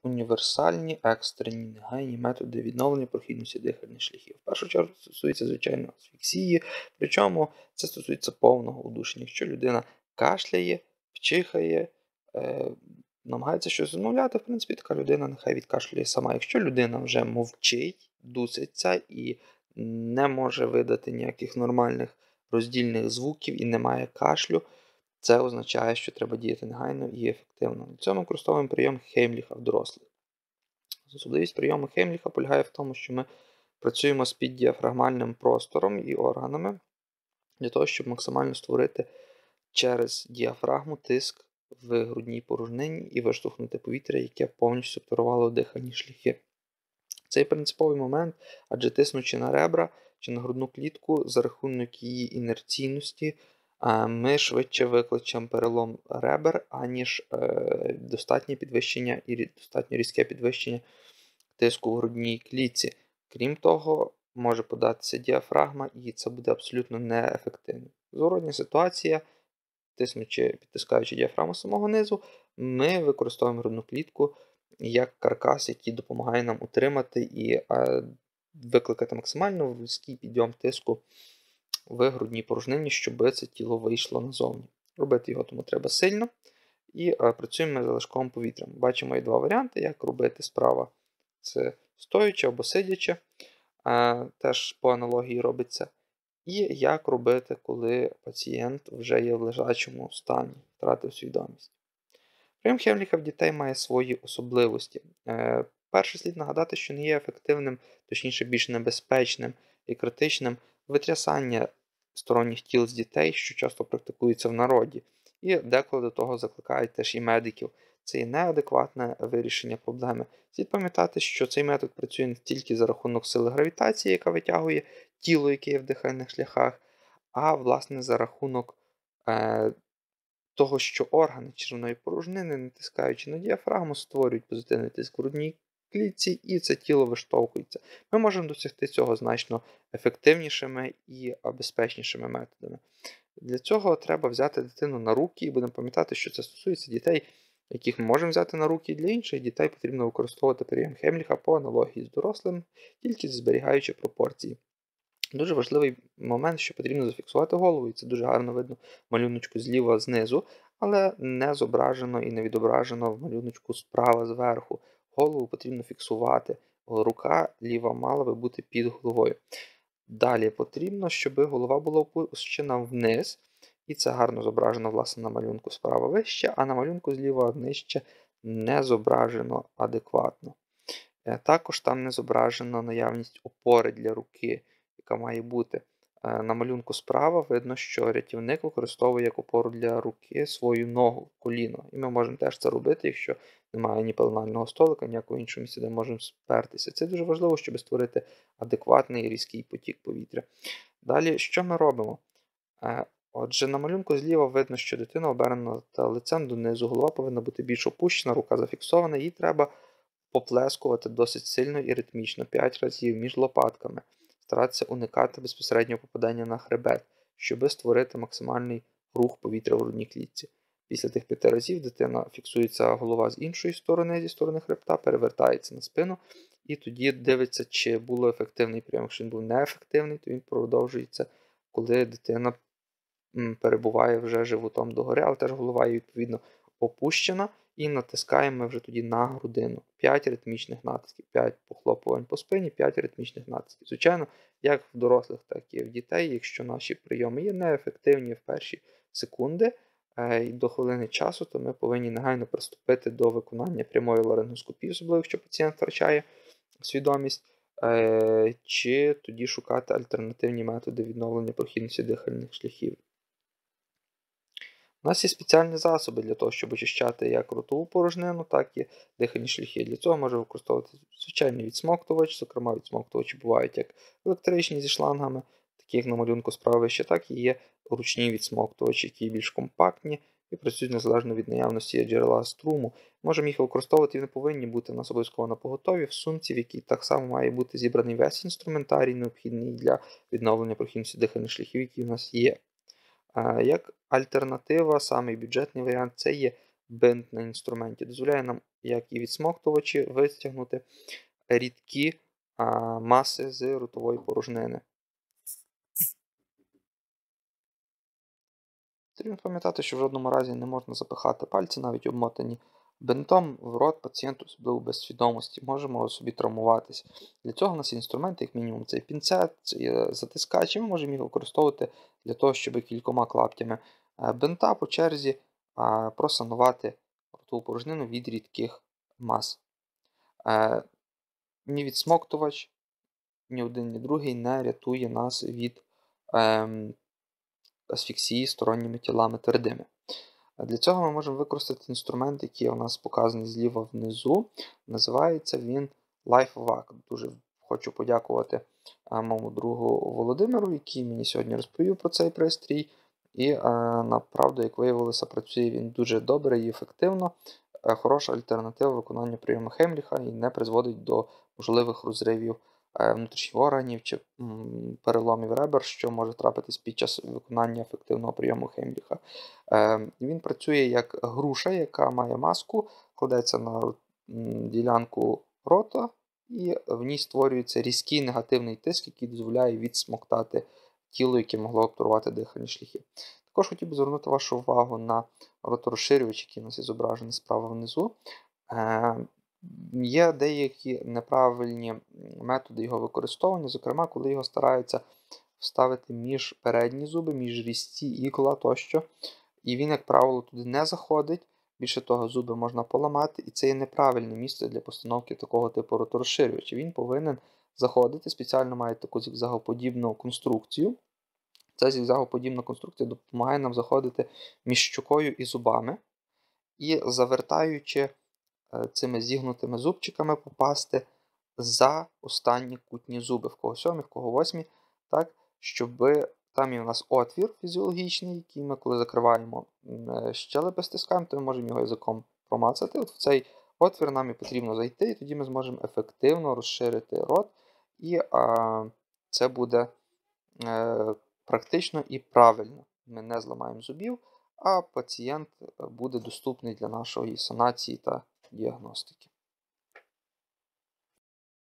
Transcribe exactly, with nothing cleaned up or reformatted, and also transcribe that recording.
Універсальні, екстрені, негайні методи відновлення прохідності дихальних шляхів. В першу чергу це стосується, звичайно, асфіксії, причому це стосується повного удушення. Якщо людина кашляє, чихає, е, намагається щось розмовляти, в принципі, така людина нехай відкашлює сама. Якщо людина вже мовчить, дуситься і не може видати ніяких нормальних роздільних звуків і не має кашлю, це означає, що треба діяти негайно і ефективно. Для цього ми використовуємо прийом Хеймліха в дорослих. Особливість прийому Хеймліха полягає в тому, що ми працюємо з піддіафрагмальним простором і органами для того, щоб максимально створити через діафрагму тиск в грудній порожнині і виштовхнути повітря, яке повністю обтурувало дихальні шляхи. Це є принциповий момент, адже тиснучи на ребра чи на грудну клітку за рахунок її інерційності, ми швидше викличемо перелом ребер, аніж е, достатнє підвищення і достатньо різке підвищення тиску в грудній клітці. Крім того, може податися діафрагма, і це буде абсолютно неефективно. Зворотня ситуація, тиснучи, підтискаючи діафрагму з самого низу, ми використовуємо грудну клітку як каркас, який допомагає нам утримати і е, викликати максимально вузький підйом тиску в грудній порожнині, щоб це тіло вийшло назовні. Робити його тому треба сильно. І е, працюємо з залишковим повітрям. Бачимо і два варіанти, як робити справа. Це стоячи або сидячи, е, теж по аналогії робиться. І як робити, коли пацієнт вже є в лежачому стані, втратив свідомість. Прийом Хеймліха в дітей має свої особливості. Е, перше слід нагадати, що не є ефективним, точніше більш небезпечним і критичним витрясання сторонніх тіл з дітей, що часто практикується в народі. І деколи до того закликають теж і медиків. Це є неадекватне вирішення проблеми. Слід пам'ятати, що цей метод працює не тільки за рахунок сили гравітації, яка витягує тіло, яке є в дихальних шляхах, а власне за рахунок е, того, що органи черевної порожнини, натискаючи на діафрагму, створюють позитивний тиск в грудній клітці, і це тіло виштовхується. Ми можемо досягти цього значно ефективнішими і безпечнішими методами. Для цього треба взяти дитину на руки, і будемо пам'ятати, що це стосується дітей, яких ми можемо взяти на руки. Для інших дітей потрібно використовувати прийом Хеймліха по аналогії з дорослим, тільки зберігаючи пропорції. Дуже важливий момент, що потрібно зафіксувати голову, і це дуже гарно видно в малюночку зліва знизу, але не зображено і не відображено в малюночку справа зверху. Голову потрібно фіксувати, рука ліва мала би бути під головою. Далі потрібно, щоб голова була опущена вниз, і це гарно зображено власне на малюнку справа вище, а на малюнку зліва нижче не зображено адекватно. Також там не зображена наявність опори для руки, яка має бути. На малюнку справа видно, що рятівник використовує як опору для руки свою ногу, коліно. І ми можемо теж це робити, якщо немає ні пеленального столика, ніякого іншого місця, де можемо спертися. Це дуже важливо, щоб створити адекватний і різкий потік повітря. Далі, що ми робимо? Отже, на малюнку зліва видно, що дитина обернена та лицем донизу, голова повинна бути більш опущена, рука зафіксована, їй треба поплескувати досить сильно і ритмічно, п'ять разів між лопатками. Старатися уникати безпосереднього попадання на хребет, щоб створити максимальний рух повітря в грудній клітці. Після тих п'яти разів дитина фіксується голова з іншої сторони, зі сторони хребта, перевертається на спину і тоді дивиться, чи було ефективний прийом. Якщо він був неефективний, то він продовжується, коли дитина перебуває вже животом догори, але теж голова є відповідно опущена, і натискаємо вже тоді на грудину. п'ять ритмічних натисків, п'ять похлопувань по спині, п'ять ритмічних натисків. Звичайно, як в дорослих, так і в дітей, якщо наші прийоми є неефективні в перші секунди і до хвилини часу, то ми повинні негайно приступити до виконання прямої ларингоскопії, особливо якщо пацієнт втрачає свідомість, чи тоді шукати альтернативні методи відновлення прохідності дихальних шляхів. У нас є спеціальні засоби для того, щоб очищати як ротову порожнину, так і дихальні шляхи. Для цього може використовувати звичайний відсмоктувач, зокрема відсмоктувачі бувають як електричні зі шлангами, такі як на малюнку справа вище, так і є ручні відсмоктувачі, які більш компактні і працюють незалежно від наявності джерела струму. Можемо їх використовувати і не повинні бути в нас обов'язково на поготові в сумці, в якій так само має бути зібраний весь інструментарій, необхідний для відновлення прохідності дихальних шляхів, які в нас є. Як альтернатива, самий бюджетний варіант – це є бинт на інструменті. Дозволяє нам як і відсмоктувачі, витягнути рідкі а, маси з ротової порожнини. Потрібно пам'ятати, що в жодному разі не можна запихати пальці, навіть обмотані бинтом, в рот пацієнту, особливо без свідомості. Можемо собі травмуватися. Для цього у нас є інструменти, як мінімум, це пінцет, це є затискач, і ми можемо їх використовувати для того, щоб кількома клаптями бинта по черзі просанувати ротову порожнину від рідких мас. Ні відсмоктувач, ні один, ні другий не рятує нас від ем, асфіксії сторонніми тілами твердими. Для цього ми можемо використати інструмент, який у нас показаний зліва внизу. Називається він LifeVac. Дуже хочу подякувати моєму другу Володимиру, який мені сьогодні розповів про цей пристрій. І, направду, як виявилося, працює він дуже добре і ефективно. Хороша альтернатива виконанню прийому Хемліха і не призводить до можливих розривів внутрішніх органів чи переломів ребер, що може трапитись під час виконання ефективного прийому Хемліха. Він працює як груша, яка має маску, кладеться на ділянку рота, і в ній створюється різкий негативний тиск, який дозволяє відсмоктати тіло, яке могло обтурувати дихальні шляхи. Також хотів би звернути вашу увагу на роторозширювач, який у нас є зображений справа внизу. Є деякі неправильні методи його використовування, зокрема, коли його стараються вставити між передні зуби, між різці, ікла тощо. І він, як правило, туди не заходить. Більше того, зуби можна поламати, і це є неправильне місце для постановки такого типу роторозширювача. Він повинен заходити, спеціально має таку зігзагоподібну конструкцію. Ця зігзагоподібна конструкція допомагає нам заходити між щокою і зубами, і завертаючи цими зігнутими зубчиками попасти за останні кутні зуби, в кого сьомі, в кого восьмі, так, щоб там є у нас отвір фізіологічний, який ми, коли закриваємо щелепи, стискаємо, то ми можемо його язиком промацати. От в цей отвір нам і потрібно зайти, і тоді ми зможемо ефективно розширити рот, і а, це буде е, практично і правильно. Ми не зламаємо зубів, а пацієнт буде доступний для нашої санації та діагностики.